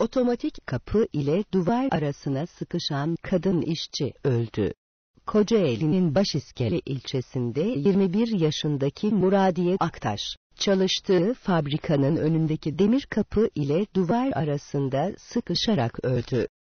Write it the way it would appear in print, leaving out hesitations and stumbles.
Otomatik kapı ile duvar arasına sıkışan kadın işçi öldü. Kocaeli'nin Başiskele ilçesinde 21 yaşındaki Muradiye Aktaş, çalıştığı fabrikanın önündeki demir kapı ile duvar arasında sıkışarak öldü.